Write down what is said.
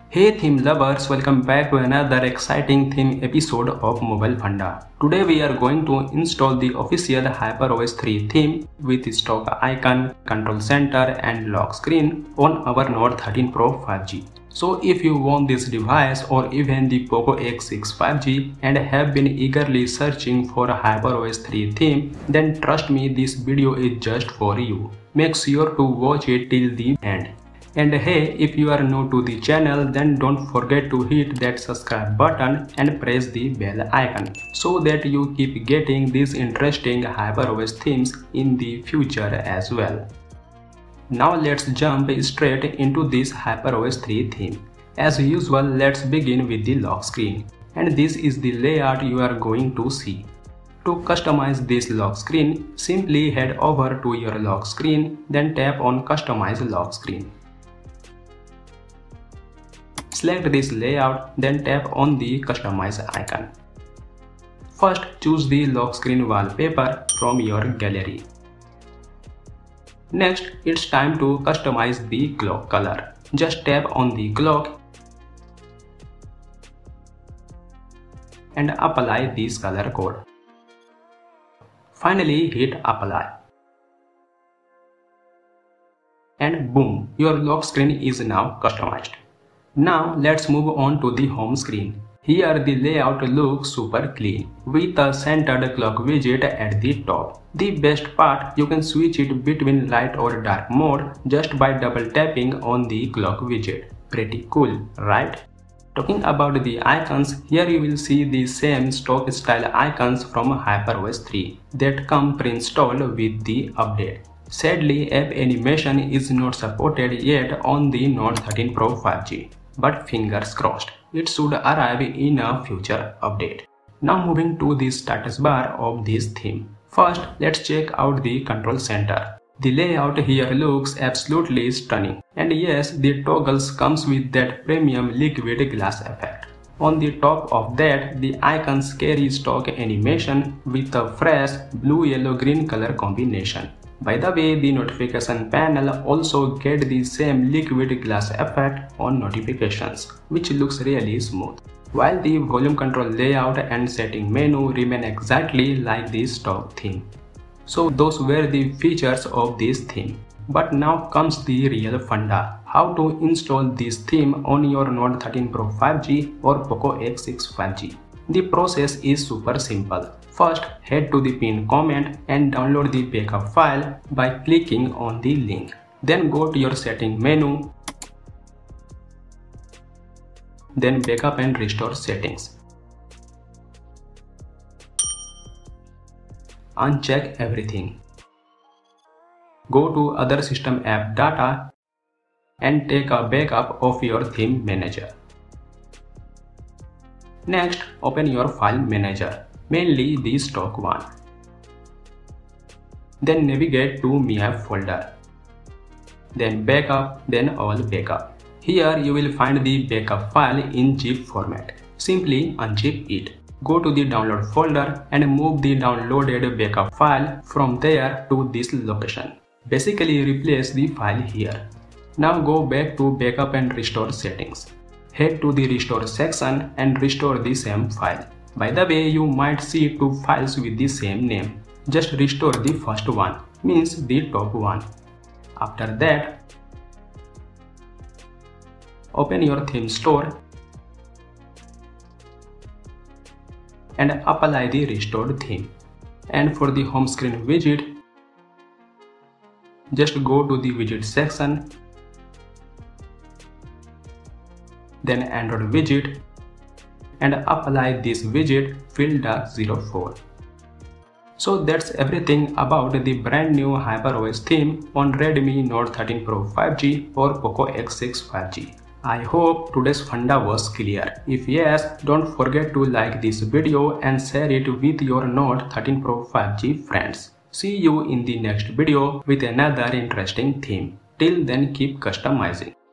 Hey theme lovers, welcome back to another exciting theme episode of Mobile Funda. Today we are going to install the official HyperOS 3 theme with stock icon, control center and lock screen on our Note 13 Pro 5G. So if you want this device or even the Poco X6 5G and have been eagerly searching for a HyperOS 3 theme, then trust me, this video is just for you. Make sure to watch it till the end. And hey, if you are new to the channel, then don't forget to hit that subscribe button and press the bell icon so that you keep getting these interesting HyperOS themes in the future as well. Now let's jump straight into this HyperOS 3 theme. As usual, let's begin with the lock screen. And this is the layout you are going to see. To customize this lock screen, simply head over to your lock screen, then tap on Customize Lock Screen. Select this layout, then tap on the Customize icon. First, choose the lock screen wallpaper from your gallery. Next, it's time to customize the clock color. Just tap on the clock and apply this color code. Finally, hit Apply. And boom, your lock screen is now customized. Now let's move on to the home screen. Here the layout looks super clean with a centered clock widget at the top. The best part, you can switch it between light or dark mode just by double tapping on the clock widget. Pretty cool, right? Talking about the icons, here you will see the same stock style icons from HyperOS 3 that come pre-installed with the update. Sadly, app animation is not supported yet on the Note 13 Pro 5G. But fingers crossed, it should arrive in a future update. Now moving to the status bar of this theme. First, let's check out the control center. The layout here looks absolutely stunning. And yes, the toggles comes with that premium liquid glass effect. On the top of that, the icons carry stock animation with a fresh blue-yellow-green color combination. By the way, the notification panel also gets the same liquid glass effect on notifications, which looks really smooth. While the volume control layout and setting menu remain exactly like the stock theme. So those were the features of this theme. But now comes the real funda. How to install this theme on your Note 13 Pro 5G or Poco X6 5G. The process is super simple. First, head to the pinned comment and download the backup file by clicking on the link. Then go to your setting menu. Then backup and restore settings. Uncheck everything. Go to other system app data and take a backup of your theme manager. Next, open your file manager, mainly the stock one. Then navigate to My App folder. Then backup, then all backup. Here you will find the backup file in zip format. Simply unzip it. Go to the download folder and move the downloaded backup file from there to this location. Basically replace the file here. Now go back to backup and restore settings. Head to the restore section and restore the same file. By the way, you might see two files with the same name. Just restore the first one, means the top one. After that, open your theme store and apply the restored theme. And for the home screen widget, just go to the widget section, then Android widget, and apply this widget Filda04. So that's everything about the brand new HyperOS theme on Redmi Note 13 Pro 5G or Poco X6 5G. I hope today's funda was clear. If yes, don't forget to like this video and share it with your Note 13 Pro 5G friends. See you in the next video with another interesting theme. Till then, keep customizing.